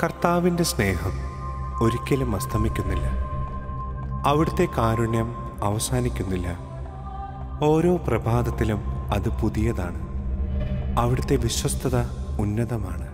കർത്താവിൻ്റെ സ്നേഹം ഒരിക്കലും അസ്തമിക്കുന്നില്ല. അവിടുത്തെ കാരുണ്യം അവസാനിക്കുന്നില്ല. ഓരോ പ്രഭാതത്തിലും അത് പുതിയതാണ്. അവിടുത്തെ വിശ്വസ്തത ഉന്നതമാണ്.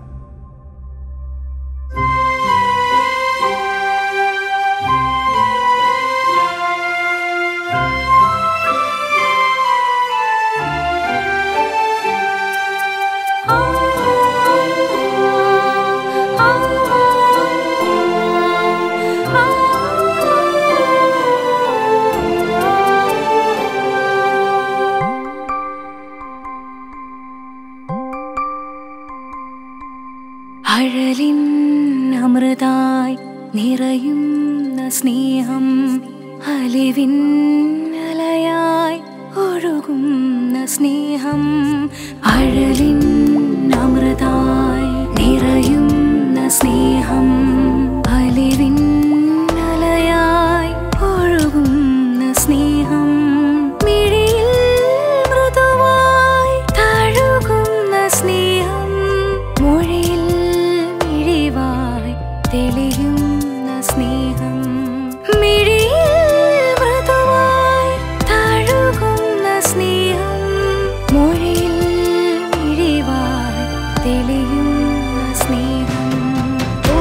അഴലിൻ അമൃതായി നിറയുന്ന സ്നേഹം, അലിവിൻ അലയായി ഒഴുകുന്ന സ്നേഹം. അഴലിൻ അമൃതായി നിറയുന്ന സ്നേഹം, അലിവിൻ അലയായി ഒഴുകുന്ന സ്നേഹം. മിഴിയിൽ മൃദുവായി തഴുകുന്ന സ്നേഹം, മൊഴിയിൽ മിഴിവായി തെളിയുന്ന സ്നേഹം. മിഴിയിൽ മൃദുവായി തഴുകുന്ന സ്നേഹം, മൊഴിയിൽ മിഴിവായി തെളിയുന്ന സ്നേഹം. ഓ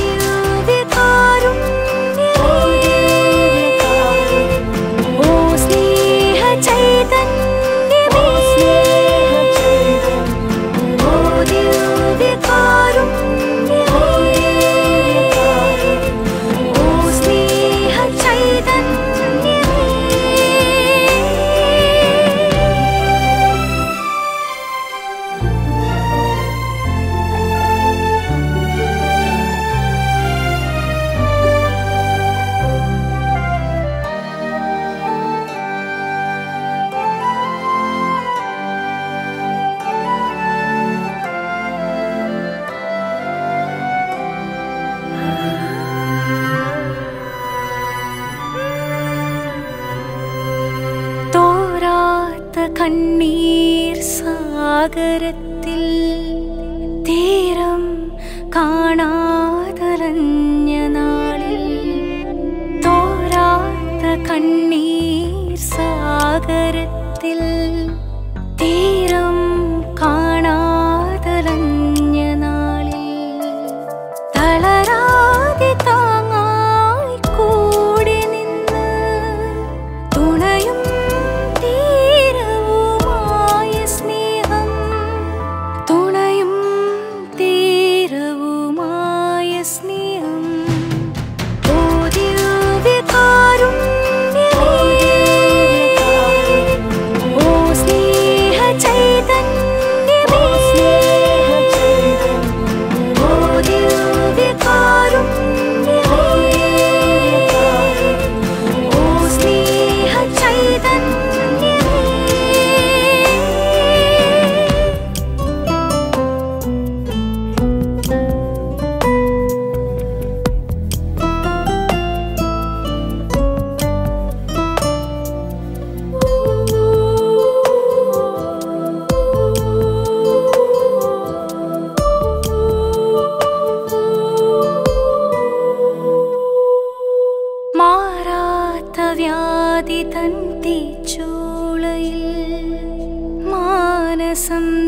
ദിവ്യകാരുണ്യമേ, ഓ സ്നേഹ ചൈതന്യമേ, ഓ ദിവ്യകാരുണ്യമേ, ഓ സ്നേഹ ചൈതന്യമേ. തോരാത്ത കണ്ണീർ സാഗരത്തിൽ തീരം കാണാതലഞ്ഞ നാളിൽ, തോരാത്ത കണ്ണീർ സാഗരത്തിൽ തീരം കാണാതലഞ്ഞ നാളിൽ, തളരാതെ താങ്ങായി കൂടി നിന്ന് തുണയും തീരവുമായ സ്നേഹം, തുണയും തീരവുമായ സ്നേഹം. ഓ ദിവ്യകാരുണ്യമേ, ഓ സ്നേഹ ചൈതന്യമേ, ഓ ദിവ്യകാരുണ്യമേ, ഓ സ്നേഹ ചൈതന്യമേ. മാറാത്ത വ്യാധി തൻ തീച്ചൂളയിൽ മാനസം